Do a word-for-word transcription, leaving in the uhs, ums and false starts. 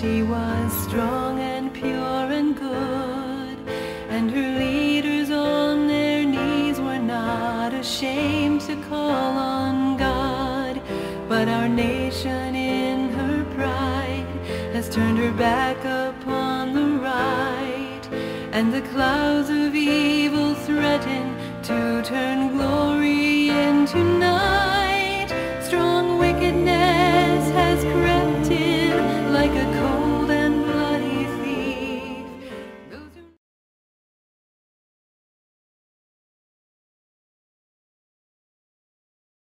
She was strong and pure and good, and her leaders on their knees were not ashamed to call on God. But our nation in her pride has turned her back upon the right, and the clouds of evil threaten to turn glory